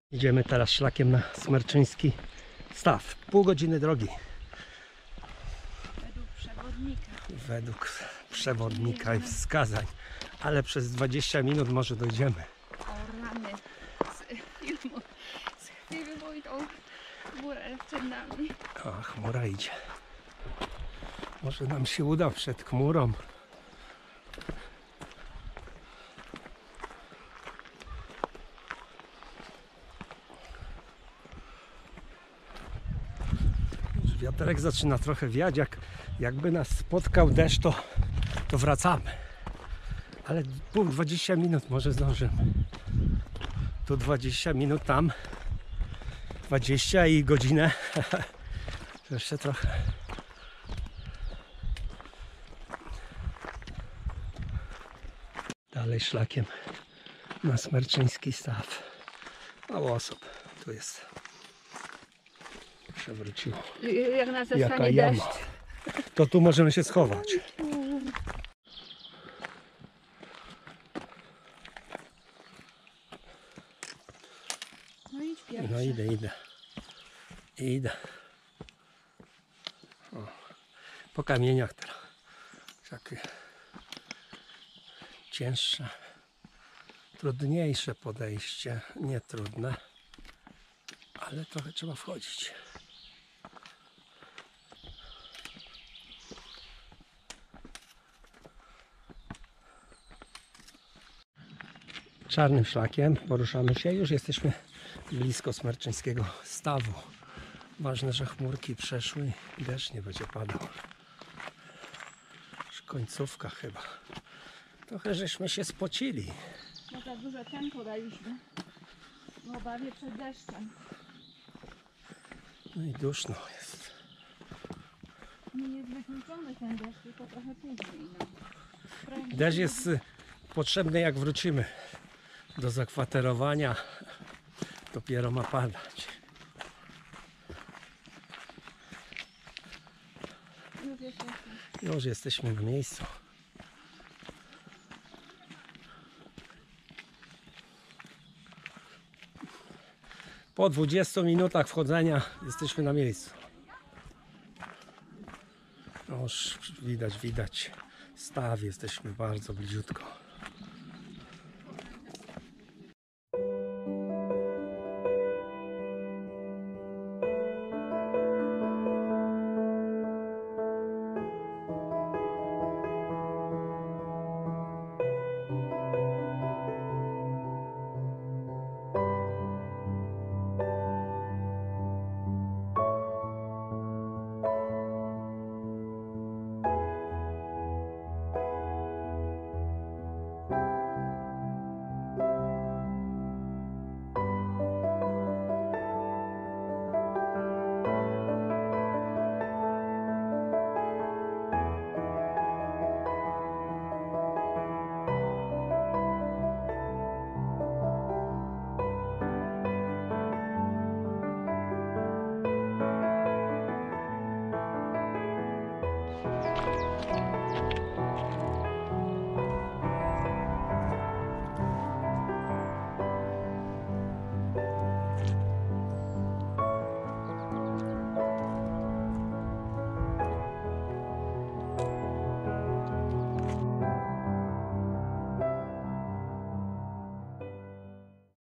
Idziemy teraz szlakiem na Smerczyński Staw. Pół godziny drogi. Według przewodnika i wskazań. Ale przez 20 minut może dojdziemy. O rany. Z chwilą i tą chmurę przed nami. A chmura idzie. Może nam się uda przed chmurą. Wiaterek zaczyna trochę wiać, jakby nas spotkał deszcz, to wracamy. Ale 20 minut może zdążymy. Tu 20 minut, tam 20 i godzinę. Jeszcze trochę. Dalej szlakiem na Smerczyński Staw. Mało osób tu jest. Przewróciło. Jak nas Jaka zastanie jama. deszcz. To tu możemy się schować. No idź pierwszy. No idę. O, po kamieniach teraz. Takie cięższe, trudniejsze podejście. Nie trudne, ale trochę trzeba wchodzić. Czarnym szlakiem poruszamy się. Już jesteśmy blisko Smerczyńskiego Stawu. Ważne, że chmurki przeszły i deszcz nie będzie padał. Już końcówka chyba. Trochę żeśmy się spocili. No za duże tempo daliśmy. W obawie przed deszczem. No i duszno jest. Nie jest wykluczony ten deszcz, tylko trochę później. No. Deszcz jest potrzebny, jak wrócimy do zakwaterowania. Dopiero ma padać. Już jesteśmy na miejscu. Po 20 minutach wchodzenia jesteśmy na miejscu. Już widać staw, jesteśmy bardzo bliziutko.